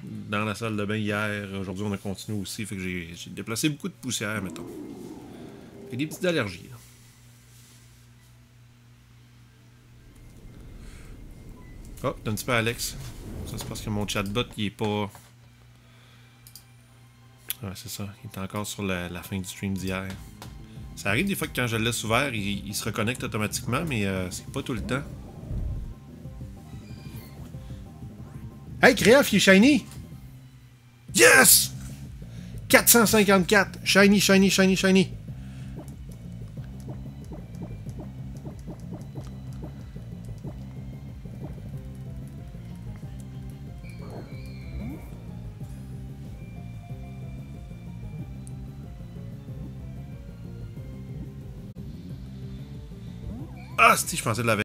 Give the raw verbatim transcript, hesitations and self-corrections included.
dans la salle de bain hier. Aujourd'hui, on a continué aussi. Fait que j'ai déplacé beaucoup de poussière, mettons. Et des petites allergies, là. Oh, un petit peu Alex. Ça, c'est parce que mon chatbot, il est pas... Ouais, c'est ça. Il est encore sur la, la fin du stream d'hier. Ça arrive des fois que quand je le laisse ouvert, il, il se reconnecte automatiquement, mais euh, c'est pas tout le temps. Hey, Créaf, il est shiny! Yes! quatre cent cinquante-quatre! Shiny, shiny, shiny, shiny! Ah, si, je pensais de la